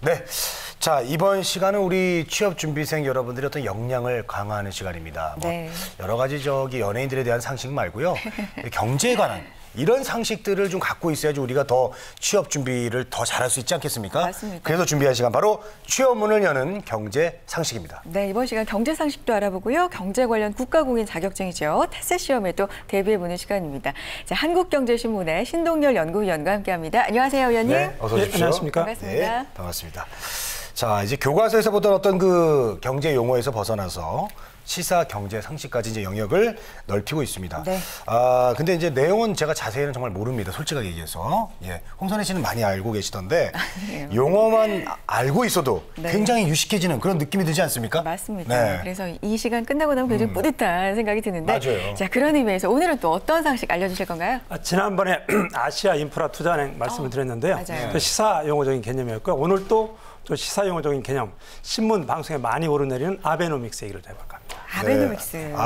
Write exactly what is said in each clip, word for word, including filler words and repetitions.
네. 자, 이번 시간은 우리 취업준비생 여러분들의 어떤 역량을 강화하는 시간입니다. 네. 뭐 여러 가지 저기 연예인들에 대한 상식 말고요. 경제에 관한 이런 상식들을 좀 갖고 있어야지 우리가 더 취업 준비를 더 잘할 수 있지 않겠습니까? 맞습니다. 그래서 준비한 시간 바로 취업문을 여는 경제 상식입니다. 네, 이번 시간 경제 상식도 알아보고요. 경제 관련 국가공인 자격증이죠. 테스 시험에도 대비해보는 시간입니다. 자, 한국경제신문의 신동열 연구위원과 함께합니다. 안녕하세요, 위원님. 네, 어서 오십시오. 네, 안녕하십니까? 반갑습니다. 네, 반갑습니다. 자, 이제 교과서에서 보던 어떤 그 경제 용어에서 벗어나서 시사 경제 상식까지 이제 영역을 넓히고 있습니다. 네. 아, 근데 이제 내용은 제가 자세히는 정말 모릅니다. 솔직하게 얘기해서. 예. 홍선혜 씨는 많이 알고 계시던데 아니에요. 용어만 알고 있어도 네. 굉장히 유식해지는 그런 느낌이 들지 않습니까? 맞습니다. 네. 그래서 이 시간 끝나고 나면 굉장히 뿌듯한 생각이 드는데. 맞아요. 자, 그런 의미에서 오늘은 또 어떤 상식 알려주실 건가요? 아, 지난번에 아시아 인프라 투자은행 말씀을 어, 드렸는데요. 맞아요. 그 시사 용어적인 개념이었고요. 오늘 또 또 시사 용어적인 개념, 신문 방송에 많이 오르내리는 아베노믹스 얘기를 해볼까 합니다. 아베노믹스. 네.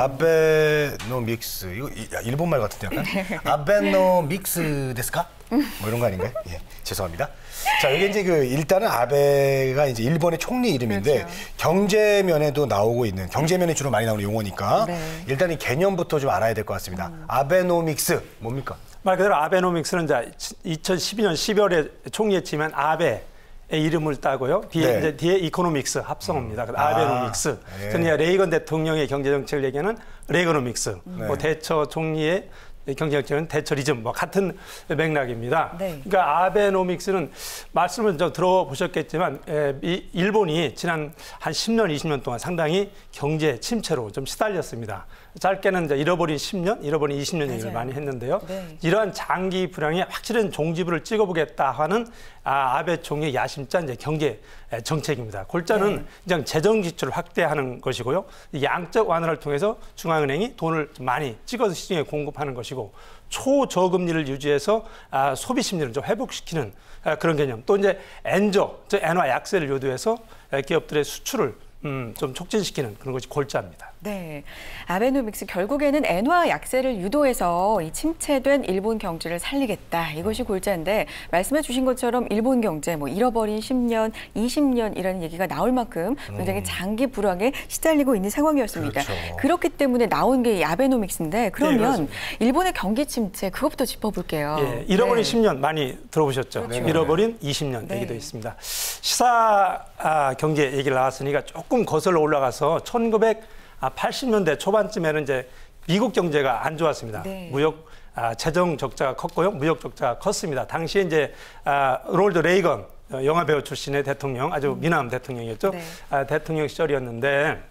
아베노믹스. 이거 이- 야, 일본말 같은데 약간? 네. 아베노믹스 데스까? 뭐 이런 거 아닌가요? 예, 죄송합니다. 자, 이게 이제 그 일단은 아베가 이제 일본의 총리 이름인데 그렇죠. 경제면에도 나오고 있는 경제면에 주로 많이 나오는 용어니까 네. 일단 이 개념부터 좀 알아야 될 것 같습니다. 음. 아베노믹스 뭡니까? 말 그대로 아베노믹스는 이제 이천십이 년 십이월에 총리에 지면 아베 의 이름을 따고요. 뒤에 네. 이제 뒤에 이코노믹스 합성어입니다. 아, 아베노믹스. 예. 저는 레이건 대통령의 경제 정책을 얘기하는 레이거노믹스. 네. 뭐 대처 총리의 경제 정책은 대처리즘. 뭐 같은 맥락입니다. 네. 그러니까 아베노믹스는 말씀을 좀 들어보셨겠지만 에, 이 일본이 지난 한 십 년, 이십 년 동안 상당히 경제 침체로 좀 시달렸습니다. 짧게는 이제 잃어버린 십 년, 잃어버린 이십 년 얘기를 맞아요. 많이 했는데요. 네. 이러한 장기 불황에 확실한 종지부를 찍어보겠다 하는 아, 아베 총리의 야심찬 이제 경제 정책입니다. 골자는 네. 그냥 재정 지출을 확대하는 것이고요. 이 양적 완화를 통해서 중앙은행이 돈을 좀 많이 찍어서 시중에 공급하는 것이고 초저금리를 유지해서 아, 소비 심리를 좀 회복시키는 아, 그런 개념. 또 이제 엔저, 즉 엔화 약세를 유도해서 기업들의 수출을 음, 좀 촉진시키는 그런 것이 골자입니다. 네, 아베노믹스 결국에는 엔화 약세를 유도해서 이 침체된 일본 경제를 살리겠다. 이것이 골자인데 말씀해 주신 것처럼 일본 경제 뭐 잃어버린 십 년, 이십 년이라는 얘기가 나올 만큼 굉장히 장기 불황에 시달리고 있는 상황이었습니다. 그렇죠. 그렇기 때문에 나온 게 이 아베노믹스인데 그러면 그렇습니다. 일본의 경기 침체 그것부터 짚어볼게요. 예, 잃어버린 네. 십 년 많이 들어보셨죠? 그렇죠. 잃어버린 이십 년 네. 얘기도 있습니다. 시사 아, 경제 얘기를 나왔으니까 조금 거슬러 올라가서 천구백팔십 년대 초반쯤에는 이제 미국 경제가 안 좋았습니다. 네. 무역 아, 재정 적자가 컸고요, 무역 적자가 컸습니다. 당시에 이제 아, 로널드 레이건 영화 배우 출신의 대통령, 아주 미남 대통령이었죠. 네. 아, 대통령 시절이었는데.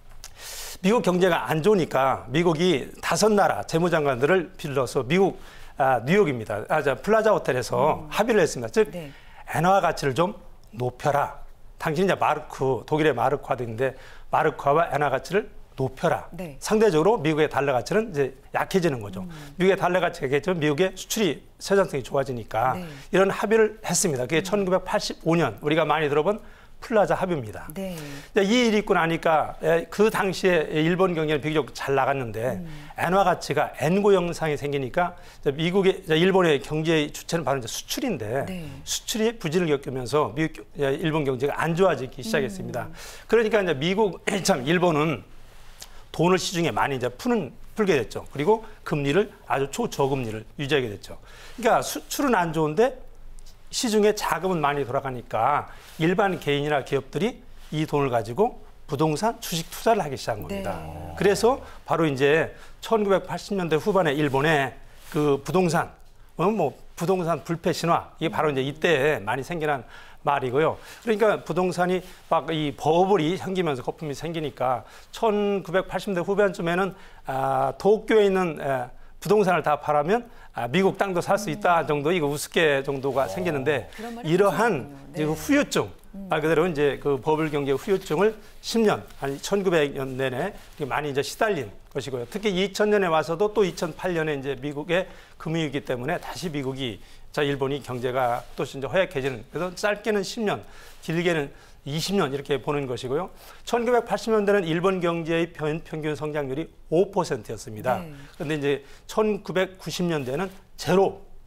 미국 경제가 안 좋으니까 미국이 다섯 나라 재무장관들을 빌려서 미국 아, 뉴욕입니다. 아, 저 플라자 호텔에서 음. 합의를 했습니다. 즉 네. 엔화 가치를 좀 높여라. 당신이 이제 마르크, 독일의 마르크화인데 마르크화와 엔화 가치를 높여라. 네. 상대적으로 미국의 달러 가치는 이제 약해지는 거죠. 음. 미국의 달러 가치가 약해지면 미국의 수출이 세정성이 좋아지니까 네. 이런 합의를 했습니다. 그게 천구백팔십오 년 우리가 많이 들어본 플라자 합의입니다. 네. 이 일이 있고 나니까 그 당시에 일본 경제는 비교적 잘 나갔는데 음. 엔화 가치가 엔고 형상이 생기니까 미국의 일본의 경제의 주체는 바로 이제 수출인데 네. 수출이 부진을 겪으면서 미국 일본 경제가 안 좋아지기 시작했습니다. 음. 그러니까 이제 미국 참 일본은 돈을 시중에 많이 이제 푸는 풀게 됐죠. 그리고 금리를 아주 초저금리를 유지하게 됐죠. 그러니까 수출은 안 좋은데 시중에 자금은 많이 돌아가니까 일반 개인이나 기업들이 이 돈을 가지고 부동산 주식 투자를 하기 시작한 겁니다. 네. 그래서 바로 이제 천구백팔십 년대 후반에 일본의 그 부동산, 어, 뭐 부동산 불패 신화 이게 바로 이제 이때 많이 생겨난 말이고요. 그러니까 부동산이 막 이 버블이 생기면서 거품이 생기니까 천구백팔십 년대 후반쯤에는 아, 도쿄에 있는 에, 부동산을 다 팔아면 아, 미국 땅도 살 수 있다 정도 이거 우습게 정도가 생기는데 그런 말이 이러한 있었군요. 이제 네. 그 후유증 말 그대로 이제 그 버블 경제 후유증을 십 년 아니 천구백 년 내내 많이 이제 시달린 것이고요. 특히 이천 년에 와서도 또 이천팔 년에 이제 미국의 금융위기 때문에 다시 미국이 자 일본이 경제가 또 이제 허약해지는 그래서 짧게는 십 년, 길게는 이십 년 이렇게 보는 것이고요. 천구백팔십 년대는 일본 경제의 평균 성장률이 오 퍼센트였습니다. 네. 그런데 이제 천구백구십 년대는 제로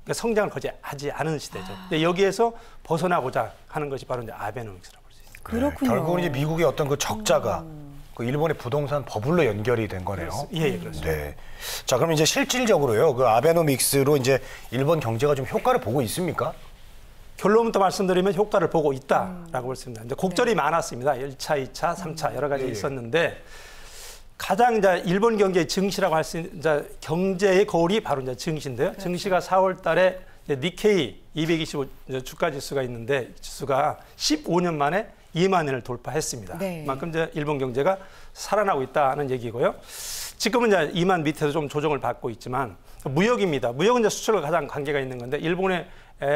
그러니까 성장을 거의 하지 않은 시대죠. 근데 여기에서 벗어나고자 하는 것이 바로 이제 아베노믹스라고 볼 수 있습니다. 그렇군요. 네, 결국은 이제 미국의 어떤 그 적자가 음. 그 일본의 부동산 버블로 연결이 된 거네요. 예, 예, 그렇습니다. 네. 자, 그럼 이제 실질적으로요, 그 아베노믹스로 이제 일본 경제가 좀 효과를 보고 있습니까? 결론부터 말씀드리면 효과를 보고 있다라고 볼 수 있습니다. 이제 곡절이 네. 많았습니다. 일 차, 이 차, 삼 차 여러 가지 네. 있었는데 가장 이제 일본 경제의 증시라고 할 수 있는 이제 경제의 거울이 바로 이제 증시인데요. 그렇죠. 증시가 사월 달에 이제 니케이 이백이십오 주가 지수가 있는데 지수가 십오 년 만에 이만 원을 돌파했습니다. 네. 그만큼 이제 일본 경제가 살아나고 있다는 얘기고요. 지금은 이제 이만 밑에서 좀 조정을 받고 있지만 무역입니다. 무역은 이제 수출과 가장 관계가 있는 건데 일본의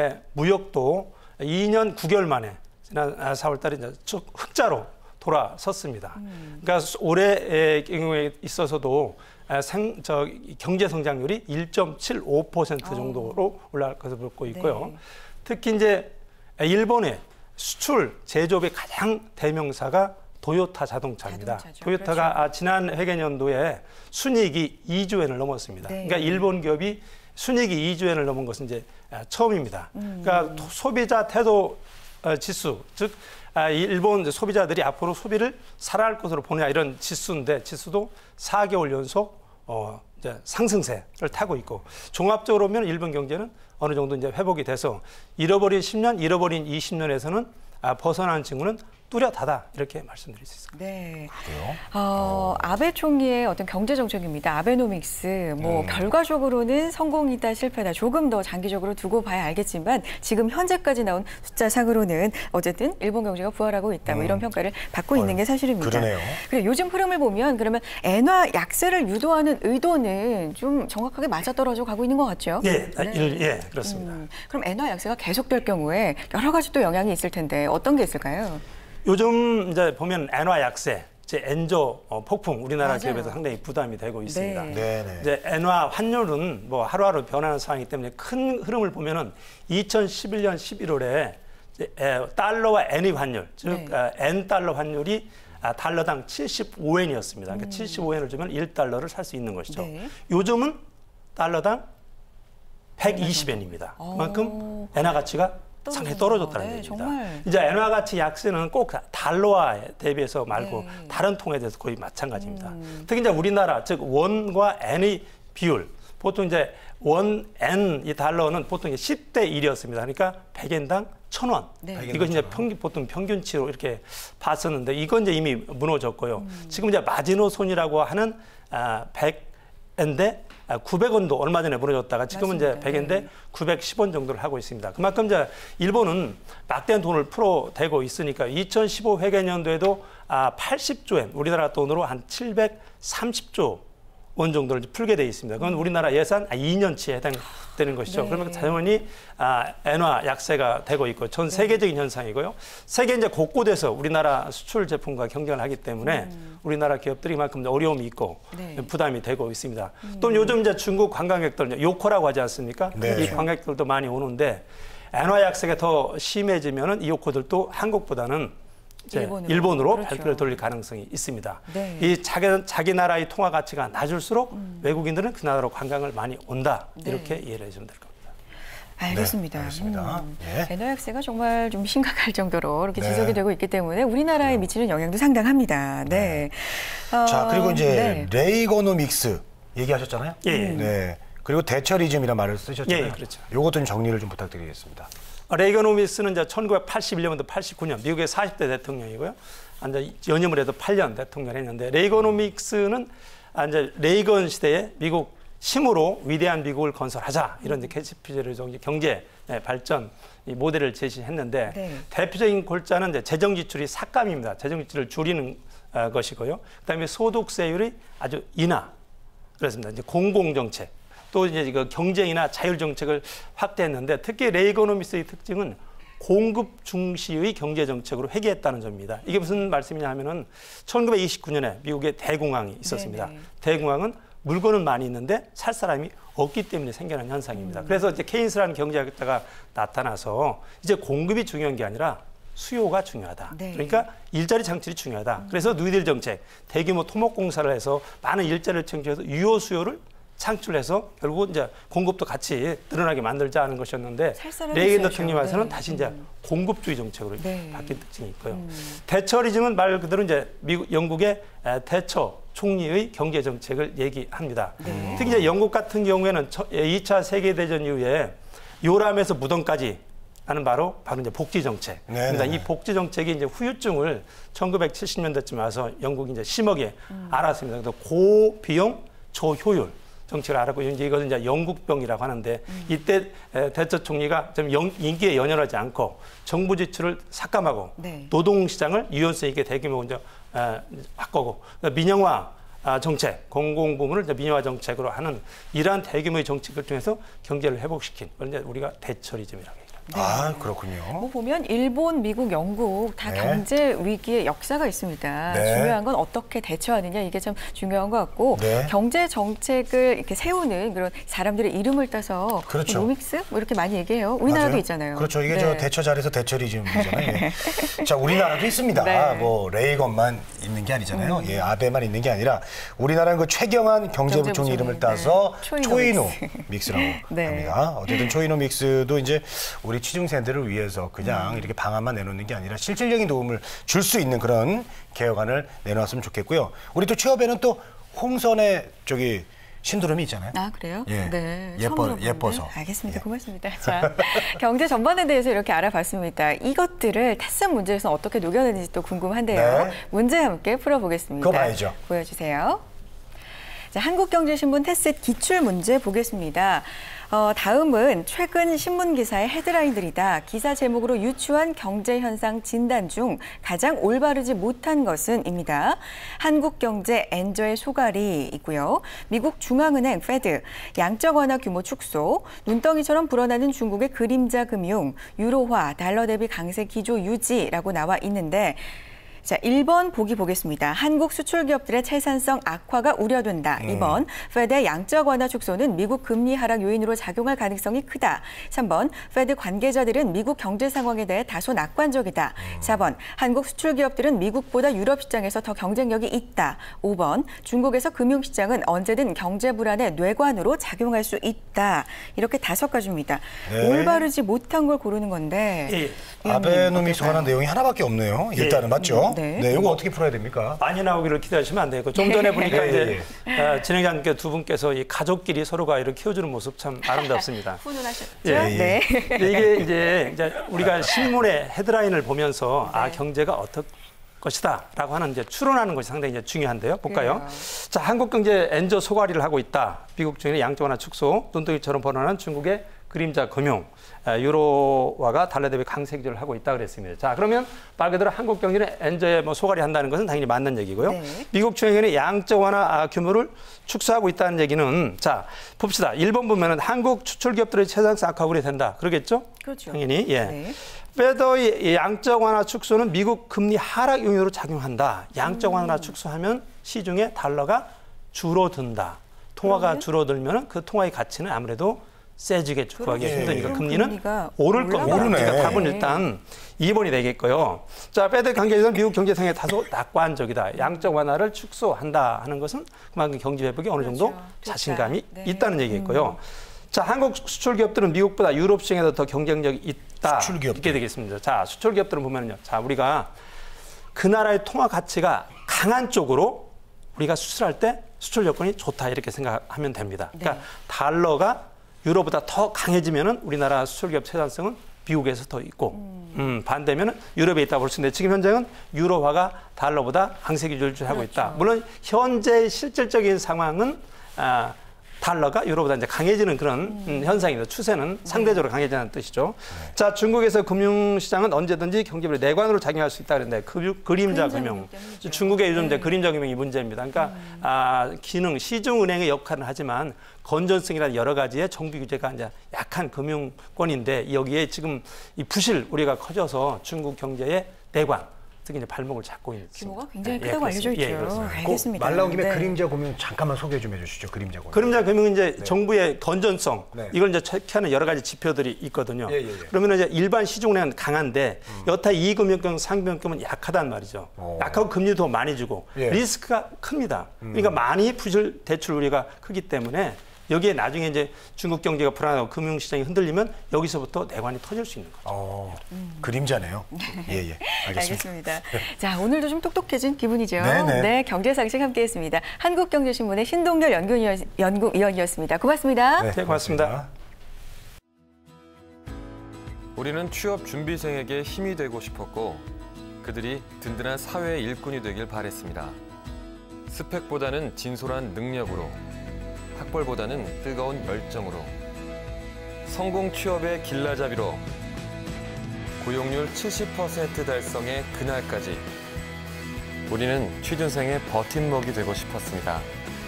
무역도 이 년 구 개월 만에 지난 사월 달에 이제 흑자로 돌아섰습니다. 음. 그러니까 올해의 경우에 있어서도 생, 저, 경제 성장률이 일 점 칠오 퍼센트 정도로 올라갈 것을 보고 있고요. 네. 특히 이제 일본의 수출 제조업의 가장 대명사가 도요타 자동차입니다. 자동차죠. 도요타가 그렇죠. 지난 회계연도에 순이익이 이 조 엔을 넘었습니다. 네. 그러니까 일본 기업이 순이익이 이 조 엔을 넘은 것은 이제 처음입니다. 음. 그러니까 소비자 태도 지수, 즉 일본 소비자들이 앞으로 소비를 살아날 것으로 보느냐 이런 지수인데 지수도 사 개월 연속 어, 이제 상승세를 타고 있고 종합적으로 보면 일본 경제는 어느 정도 이제 회복이 돼서 잃어버린 십 년, 잃어버린 이십 년에서는 아, 벗어나는 징후는 뚜렷하다 이렇게 말씀드릴 수 있습니다. 네. 그래요? 어, 아베 총리의 어떤 경제 정책입니다. 아베노믹스. 뭐 음. 결과적으로는 성공이다, 실패다. 조금 더 장기적으로 두고 봐야 알겠지만 지금 현재까지 나온 숫자상으로는 어쨌든 일본 경제가 부활하고 있다. 뭐 이런 평가를 받고 어, 있는 게 사실입니다. 그러네요. 그래 요즘 흐름을 보면 그러면 엔화 약세를 유도하는 의도는 좀 정확하게 맞아떨어져 가고 있는 것 같죠? 예, 네. 일, 예, 그렇습니다. 음, 그럼 엔화 약세가 계속될 경우에 여러 가지 또 영향이 있을 텐데 어떤 게 있을까요? 요즘 이제 보면 엔화 약세, 이제 엔조 어, 폭풍 우리나라 맞아요. 기업에서 상당히 부담이 되고 있습니다. 네. 네네. 이제 엔화 환율은 뭐 하루하루 변하는 상황이기 때문에 큰 흐름을 보면은 이천십일 년 십일월에 이제 달러와 엔의 환율, 즉 네. 엔 달러 환율이 달러당 칠십오 엔이었습니다. 그러니까 음. 칠십오 엔을 주면 일 달러를 살 수 있는 것이죠. 네. 요즘은 달러당 백이십 엔입니다. 그만큼 엔화 가치가 상당히 떨어졌다는 네, 얘기입니다. 정말. 이제 엔화 가치 약세는 꼭 달러화에 대비해서 말고 네. 다른 통에 대해서 거의 마찬가지입니다. 음. 특히 이제 우리나라 즉 원과 엔의 비율 보통 이제 원, 엔, 이 달러는 보통 십 대 일이었습니다. 그러니까 백 엔당 천 원. 네. 이것이 이제 평균, 보통 평균치로 이렇게 봤었는데 이건 이제 이미 무너졌고요. 음. 지금 이제 마지노선이라고 하는 아, 백 엔대 구백 원도 얼마 전에 무너졌다가 지금은 맞습니다. 이제 백 엔대 네. 구백십 원 정도를 하고 있습니다. 그만큼 이제 일본은 막대한 돈을 풀어대고 있으니까 이천십오 회계연도에도 아, 팔십 조 엔, 우리나라 돈으로 한 칠백삼십 조 원 정도를 풀게 돼 있습니다. 그건 우리나라 예산 이 년치에 해당되는 것이죠. 네. 그러면 당연히 아, 엔화 약세가 되고 있고 전 세계적인 네. 현상이고요. 세계 이제 곳곳에서 우리나라 수출 제품과 경쟁을 하기 때문에 음. 우리나라 기업들이 그만큼 어려움이 있고 네. 부담이 되고 있습니다. 음. 또 요즘 이제 중국 관광객들 요코라고 하지 않습니까? 네. 이 관광객들도 많이 오는데 엔화 약세가 더 심해지면은 이 요코들도 한국보다는 일본으로, 일본으로 그렇죠. 발표를 돌릴 가능성이 있습니다. 네. 이 자기, 자기 나라의 통화 가치가 낮을수록 음. 외국인들은 그 나라로 관광을 많이 온다. 이렇게 네. 이해를 해주면 될 겁니다. 알겠습니다. 네, 알겠습니다. 음. 네. 엔화 약세가 정말 좀 심각할 정도로 이렇게 네. 지속이 되고 있기 때문에 우리나라에 네. 미치는 영향도 상당합니다. 네. 네. 어, 자, 그리고 이제 네. 레이거노믹스 얘기하셨잖아요. 예. 네. 그리고 대처리즘이라는 말을 쓰셨잖아요. 예, 그렇죠. 요것도 좀 정리를 좀 부탁드리겠습니다. 레이거노믹스는 이제 천구백팔십일 년부터 팔십구 년 미국의 사십 대 대통령이고요. 이제 연임을 해도 팔 년 대통령을 했는데 레이거노믹스는 이제 레이건 시대에 미국 힘으로 위대한 미국을 건설하자 이런 이제 캐치프레이즈를 경제 발전 이 모델을 제시했는데 네. 대표적인 골자는 이제 재정 지출이 삭감입니다. 재정 지출을 줄이는 어, 것이고요. 그다음에 소득세율이 아주 인하 그렇습니다. 이제 공공 정책. 또 이제 그 경쟁이나 자율 정책을 확대했는데 특히 레이거노믹스의 특징은 공급 중시의 경제 정책으로 회귀했다는 점입니다. 이게 무슨 말씀이냐 하면은 천구백이십구 년에 미국에 대공황이 있었습니다. 네네. 대공황은 물건은 많이 있는데 살 사람이 없기 때문에 생겨난 현상입니다. 음. 그래서 이제 케인스라는 경제학자가 나타나서 이제 공급이 중요한 게 아니라 수요가 중요하다. 네. 그러니까 일자리 창출이 중요하다. 음. 그래서 뉴딜 정책, 대규모 토목공사를 해서 많은 일자리를 창출해서 유효 수요를 창출해서 결국 이제 공급도 같이 늘어나게 만들자 하는 것이었는데 살살하게 레이건 있어야죠. 대통령께서는 네. 다시 이제 음. 공급주의 정책으로 네. 바뀐 특징이 있고요. 음. 대처리즘은 말 그대로 이제 미국, 영국의 대처 총리의 경제 정책을 얘기합니다. 네. 특히 이제 영국 같은 경우에는 이 차 세계대전 이후에 요람에서 무덤까지 하는 바로 바로 이제 복지 정책입니다. 이 복지 정책이 이제 후유증을 천구백칠십 년대쯤 와서 영국이 이제 심하게 음. 알았습니다. 그래서 고비용 초효율 정책을 알았고 이제 이것은 이제 영국병이라고 하는데 음. 이때 대처 총리가 좀 영, 인기에 연연하지 않고 정부 지출을 삭감하고 네. 노동시장을 유연성 있게 대규모 이제 에, 바꾸고 민영화 정책, 공공부문을 민영화 정책으로 하는 이러한 대규모의 정책을 통해서 경제를 회복시킨 그걸 이제 우리가 대처리즘이라고 합니다. 네. 아, 그렇군요. 뭐 보면 일본, 미국, 영국 다 네. 경제 위기의 역사가 있습니다. 네. 중요한 건 어떻게 대처하느냐 이게 참 중요한 것 같고 네. 경제 정책을 이렇게 세우는 그런 사람들의 이름을 따서 그렇죠. 노믹스 뭐 이렇게 많이 얘기해요. 우리나라도 맞아요. 있잖아요. 그렇죠. 이게 네. 저 대처 잘해서 대처리즘이잖아요. 예. 자, 우리나라도 있습니다. 네. 뭐 레이건만 있는 게 아니잖아요. 음. 예, 아베만 있는 게 아니라 우리나라는 그 최경환 경제부총리 경제부총리, 이름을 따서 네. 초이노 믹스라고 네. 합니다. 어쨌든 초이노 믹스도 이제 우리 취중 세대를 위해서 그냥 음. 이렇게 방안만 내놓는 게 아니라 실질적인 도움을 줄 수 있는 그런 개혁안을 내놓았으면 좋겠고요. 우리 또 취업에는 또 홍선의 저기 신두름이 있잖아요. 아, 그래요? 예. 네. 예뻐, 처음 들어보는데. 예뻐서. 알겠습니다. 예. 고맙습니다. 자, 경제 전반에 대해서 이렇게 알아봤습니다. 이것들을 타스한 문제에서 어떻게 녹여내는지 또 궁금한데요. 네. 문제 함께 풀어보겠습니다. 그거 봐야죠. 보여주세요. 자, 한국경제신문 테스트 기출 문제 보겠습니다. 어, 다음은 최근 신문 기사의 헤드라인들이다. 기사 제목으로 유추한 경제 현상 진단 중 가장 올바르지 못한 것은입니다. 한국 경제 엔저의 소갈이 있고요. 미국 중앙은행 페드, 양적 완화 규모 축소, 눈덩이처럼 불어나는 중국의 그림자 금융, 유로화, 달러 대비 강세 기조 유지라고 나와 있는데 자, 일 번 보기 보겠습니다. 한국 수출 기업들의 채산성 악화가 우려된다. 이 번, 페드의 양적 완화 축소는 미국 금리 하락 요인으로 작용할 가능성이 크다. 삼 번, 페드 관계자들은 미국 경제 상황에 대해 다소 낙관적이다. 사 번, 한국 수출 기업들은 미국보다 유럽 시장에서 더 경쟁력이 있다. 오 번, 중국에서 금융 시장은 언제든 경제 불안의 뇌관으로 작용할 수 있다. 이렇게 다섯 가지입니다. 네. 올바르지 못한 걸 고르는 건데. 예. 아베노믹스 관한 내용이 하나밖에 없네요. 일단은 맞죠? 네. 네, 이거 어떻게 풀어야 됩니까? 많이 나오기를 기대하시면 안 되고 좀 전에 보니까 예, 이제 어, 진행자님께 두 분께서 이 가족끼리 서로가 아이를 키워주는 모습 참 아름답습니다. 훈훈하셨죠? 예, 예. 네. 근데 이게 이제, 이제 우리가 신문의 헤드라인을 보면서 아 경제가 어떨 것이다라고 하는 이제 추론하는 것이 상당히 이제 중요한데요. 볼까요? 그래요. 자, 한국 경제 엔저 소갈이를 하고 있다. 미국 중에 양적 완화 축소, 눈덩이처럼 번화는 중국의 그림자 금융, 유로화가 달러 대비 강세 기조를 하고 있다 그랬습니다. 자, 그러면 말 그대로 한국 경제는 엔저에 뭐 소갈이 한다는 것은 당연히 맞는 얘기고요. 네. 미국 중에는 양적 완화 규모를 축소하고 있다는 얘기는 자, 봅시다. 일 번 보면은 한국 수출 기업들의 채상성 악화 우려된다. 그러겠죠? 그렇죠. 당연히 예. 네. 페더의 양적 완화 축소는 미국 금리 하락 요인으로 작용한다. 양적 완화 축소하면 시중에 달러가 줄어든다. 통화가 그러면? 줄어들면 그 통화의 가치는 아무래도 세지겠죠. 구하기 그러네. 힘드니까 그럼 금리는 금리가 오를 올라가요. 겁니다. 오르네. 그러니까 답은 네. 일단 이 번이 되겠고요. 자, 페드 관계에서는 미국 경제 상황에 다소 낙관적이다. 양적 완화를 축소한다 하는 것은 그만큼 경제 회복에 어느 정도 그렇죠. 자신감이 네. 있다는 얘기겠고요. 자, 한국 수출 기업들은 미국보다 유럽 시장에서 더 경쟁력이 있다. 수출 기업들. 이렇게 되겠습니다. 자, 수출 기업들은 보면요. 자, 우리가 그 나라의 통화 가치가 강한 쪽으로 우리가 수출할 때 수출 여건이 좋다 이렇게 생각하면 됩니다. 그러니까 네. 달러가 유로보다 더 강해지면은 우리나라 수출 기업 채산성은 미국에서 더 있고 음. 음, 반대면은 유럽에 있다 볼 수 있는데 지금 현재는 유로화가 달러보다 강세 기조를 하고 그렇죠. 있다. 물론 현재 실질적인 상황은 아, 달러가 유로보다 이제 강해지는 그런 음. 현상입니다. 추세는 상대적으로 강해지는 뜻이죠. 네. 자, 중국에서 금융시장은 언제든지 경제부의 내관으로 작용할 수 있다 그랬는데 그, 그림자 금융. 때문이죠. 중국의 요즘 네. 이제 그림자 금융이 문제입니다. 그러니까 음. 아, 기능 시중은행의 역할은 하지만 건전성이라는 여러 가지의 정부 규제가 이제 약한 금융권인데 여기에 지금 이 부실 우리가 커져서 중국 경제의 내관 특히 이제 발목을 잡고 있는 규모가 굉장히 예, 크다고 알려져 그렇습니다. 있죠. 예, 그렇습니다. 알겠습니다. 말 나온 김에 네. 그림자 금융 잠깐만 소개 좀 해주시죠. 그림자 금융. 그림자 금융은 이제 정부의 건전성 네. 이걸 이제 체크하는 여러 가지 지표들이 있거든요. 예, 예, 예. 그러면 이제 일반 시중은행은 강한데 음. 여타 이금융권, 상금융권은 약하단 말이죠. 오. 약하고 금리도 더 많이 주고 예. 리스크가 큽니다. 그러니까 많이 부실 대출 우리가 크기 때문에 여기에 나중에 이제 중국 경제가 불안하고 금융시장이 흔들리면 여기서부터 내관이 터질 수 있는 거죠. 어, 그림자네요. 예, 예. 알겠습니다. 알겠습니다. 자, 오늘도 좀 똑똑해진 기분이죠. 네네. 네, 경제상식 함께했습니다. 한국경제신문의 신동열 연구위원, 연구위원이었습니다. 고맙습니다. 네, 고맙습니다. 우리는 취업 준비생에게 힘이 되고 싶었고 그들이 든든한 사회의 일꾼이 되길 바랬습니다. 스펙보다는 진솔한 능력으로, 학벌보다는 뜨거운 열정으로, 성공 취업의 길라잡이로, 고용률 칠십 퍼센트 달성의 그날까지 우리는 취준생의 버팀목이 되고 싶었습니다.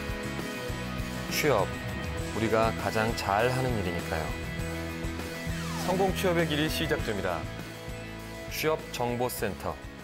취업, 우리가 가장 잘하는 일이니까요. 성공 취업의 길이 시작됩니다. 취업정보센터.